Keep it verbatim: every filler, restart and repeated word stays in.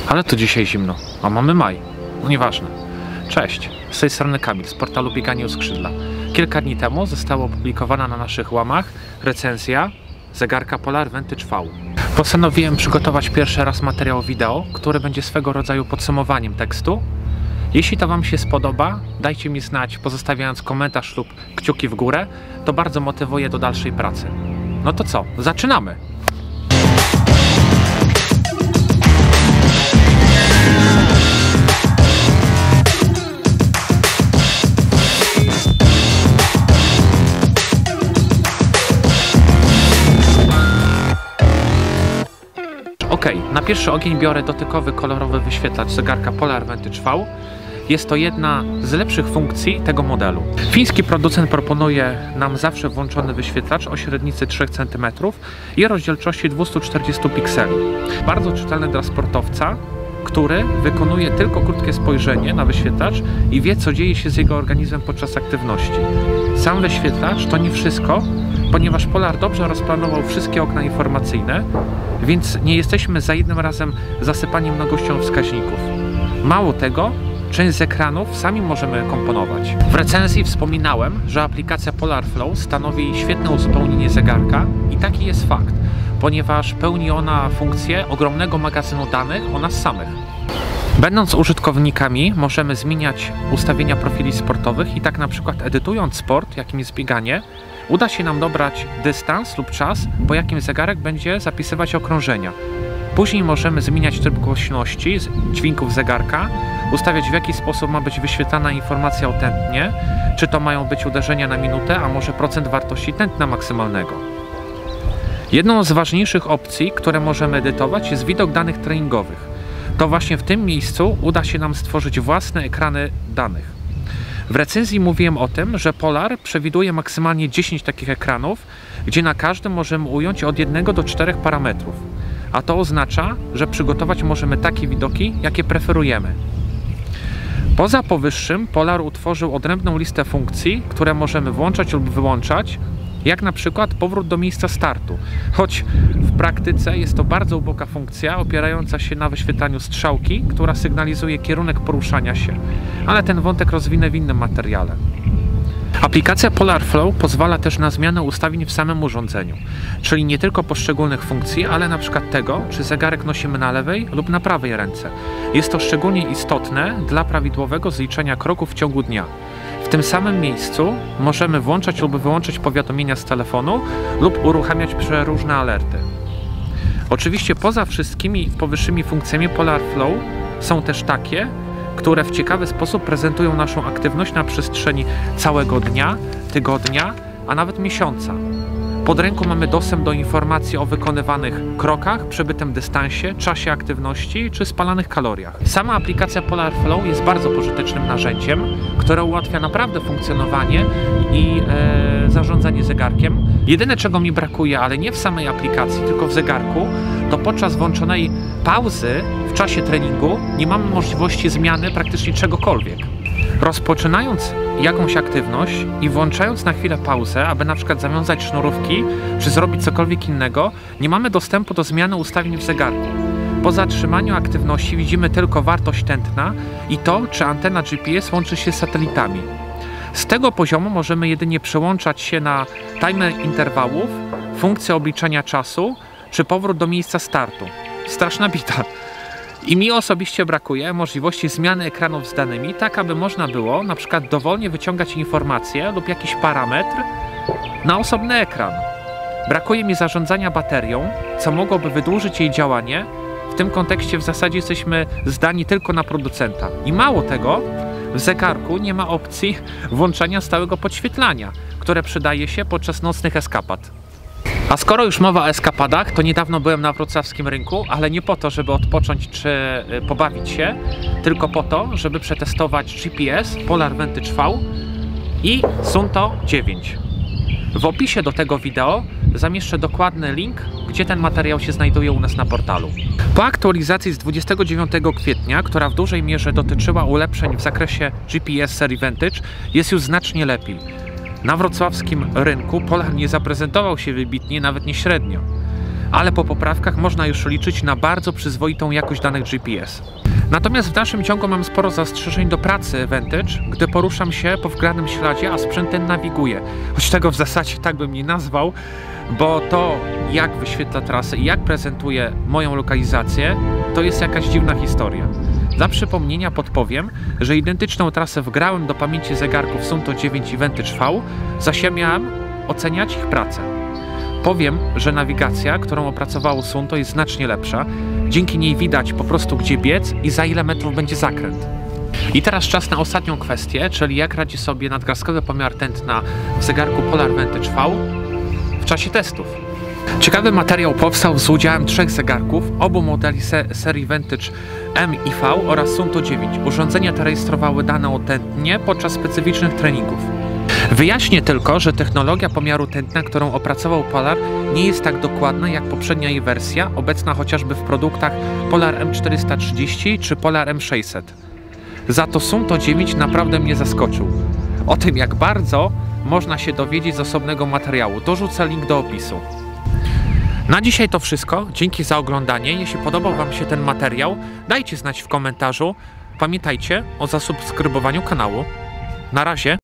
Ale to dzisiaj zimno, a mamy maj. No nieważne. Cześć, z tej strony Kamil z portalu Bieganie u Skrzydla. Kilka dni temu została opublikowana na naszych łamach recenzja zegarka Polar Vantage V. Postanowiłem przygotować pierwszy raz materiał wideo, który będzie swego rodzaju podsumowaniem tekstu. Jeśli to Wam się spodoba, dajcie mi znać, pozostawiając komentarz lub kciuki w górę. To bardzo motywuje do dalszej pracy. No to co? Zaczynamy! Ok, na pierwszy ogień biorę dotykowy, kolorowy wyświetlacz zegarka Polar Vantage V. Jest to jedna z lepszych funkcji tego modelu. Fiński producent proponuje nam zawsze włączony wyświetlacz o średnicy trzech centymetrów i rozdzielczości dwieście czterdzieści pikseli. Bardzo czytelny dla sportowca, który wykonuje tylko krótkie spojrzenie na wyświetlacz i wie, co dzieje się z jego organizmem podczas aktywności. Sam wyświetlacz to nie wszystko, ponieważ Polar dobrze rozplanował wszystkie okna informacyjne, więc nie jesteśmy za jednym razem zasypani mnogością wskaźników. Mało tego, część z ekranów sami możemy komponować. W recenzji wspominałem, że aplikacja Polar Flow stanowi świetne uzupełnienie zegarka i taki jest fakt, ponieważ pełni ona funkcję ogromnego magazynu danych o nas samych. Będąc użytkownikami, możemy zmieniać ustawienia profili sportowych i tak na przykład edytując sport, jakim jest bieganie, uda się nam dobrać dystans lub czas, po jakim zegarek będzie zapisywać okrążenia. Później możemy zmieniać tryb głośności dźwięków zegarka, ustawiać, w jaki sposób ma być wyświetlana informacja o tętnie, czy to mają być uderzenia na minutę, a może procent wartości tętna maksymalnego. Jedną z ważniejszych opcji, które możemy edytować, jest widok danych treningowych. To właśnie w tym miejscu uda się nam stworzyć własne ekrany danych. W recenzji mówiłem o tym, że Polar przewiduje maksymalnie dziesięć takich ekranów, gdzie na każdym możemy ująć od jednego do czterech parametrów. A to oznacza, że przygotować możemy takie widoki, jakie preferujemy. Poza powyższym Polar utworzył odrębną listę funkcji, które możemy włączać lub wyłączać, jak na przykład powrót do miejsca startu, choć w praktyce jest to bardzo uboga funkcja opierająca się na wyświetlaniu strzałki, która sygnalizuje kierunek poruszania się, ale ten wątek rozwinę w innym materiale. Aplikacja Polar Flow pozwala też na zmianę ustawień w samym urządzeniu, czyli nie tylko poszczególnych funkcji, ale na przykład tego, czy zegarek nosimy na lewej lub na prawej ręce. Jest to szczególnie istotne dla prawidłowego zliczenia kroków w ciągu dnia. W tym samym miejscu możemy włączać lub wyłączać powiadomienia z telefonu lub uruchamiać przeróżne alerty. Oczywiście poza wszystkimi powyższymi funkcjami Polar Flow są też takie, które w ciekawy sposób prezentują naszą aktywność na przestrzeni całego dnia, tygodnia, a nawet miesiąca. Pod ręką mamy dostęp do informacji o wykonywanych krokach, przebytym dystansie, czasie aktywności czy spalanych kaloriach. Sama aplikacja Polar Flow jest bardzo pożytecznym narzędziem, które ułatwia naprawdę funkcjonowanie i e, zarządzanie zegarkiem. Jedyne, czego mi brakuje, ale nie w samej aplikacji, tylko w zegarku, to podczas włączonej pauzy w czasie treningu nie mamy możliwości zmiany praktycznie czegokolwiek. Rozpoczynając jakąś aktywność i włączając na chwilę pauzę, aby na przykład zawiązać sznurówki czy zrobić cokolwiek innego, nie mamy dostępu do zmiany ustawień w zegarku. Po zatrzymaniu aktywności widzimy tylko wartość tętna i to, czy antena G P S łączy się z satelitami. Z tego poziomu możemy jedynie przełączać się na timer interwałów, funkcję obliczania czasu czy powrót do miejsca startu. Straszna bita. I mi osobiście brakuje możliwości zmiany ekranów z danymi, tak aby można było na przykład dowolnie wyciągać informacje lub jakiś parametr na osobny ekran. Brakuje mi zarządzania baterią, co mogłoby wydłużyć jej działanie. W tym kontekście w zasadzie jesteśmy zdani tylko na producenta. I mało tego, w zegarku nie ma opcji włączania stałego podświetlania, które przydaje się podczas nocnych eskapad. A skoro już mowa o eskapadach, to niedawno byłem na wrocławskim rynku, ale nie po to, żeby odpocząć czy pobawić się, tylko po to, żeby przetestować G P S Polar Vantage V i Suunto dziewięć. W opisie do tego wideo zamieszczę dokładny link, gdzie ten materiał się znajduje u nas na portalu. Po aktualizacji z dwudziestego dziewiątego kwietnia, która w dużej mierze dotyczyła ulepszeń w zakresie G P S serii Vantage, jest już znacznie lepiej. Na wrocławskim rynku Polar nie zaprezentował się wybitnie, nawet nie średnio. ale po poprawkach można już liczyć na bardzo przyzwoitą jakość danych G P S. Natomiast w dalszym ciągu mam sporo zastrzeżeń do pracy Vantage, gdy poruszam się po wgranym śladzie, a sprzęt ten nawiguje. Choć tego w zasadzie tak bym nie nazwał, bo to, jak wyświetla trasę i jak prezentuje moją lokalizację, to jest jakaś dziwna historia. Dla przypomnienia podpowiem, że identyczną trasę wgrałem do pamięci zegarków Suunto dziewięć i Vantage V, zaś ja miałem oceniać ich pracę. Powiem, że nawigacja, którą opracowało Suunto, jest znacznie lepsza. Dzięki niej widać po prostu, gdzie biec i za ile metrów będzie zakręt. I teraz czas na ostatnią kwestię, czyli jak radzi sobie nadgarstkowy pomiar tętna w zegarku Polar Vantage V w czasie testów. Ciekawy materiał powstał z udziałem trzech zegarków, obu modeli se serii Vantage M i V oraz Suunto dziewięć. Urządzenia te rejestrowały dane o tętnie podczas specyficznych treningów. Wyjaśnię tylko, że technologia pomiaru tętna, którą opracował Polar, nie jest tak dokładna jak poprzednia jej wersja, obecna chociażby w produktach Polar M czterysta trzydzieści czy Polar M sześćset. Za to Suunto dziewięć naprawdę mnie zaskoczył. O tym, jak bardzo, można się dowiedzieć z osobnego materiału. Dorzucę link do opisu. Na dzisiaj to wszystko. Dzięki za oglądanie. Jeśli podobał Wam się ten materiał, dajcie znać w komentarzu. Pamiętajcie o zasubskrybowaniu kanału. Na razie.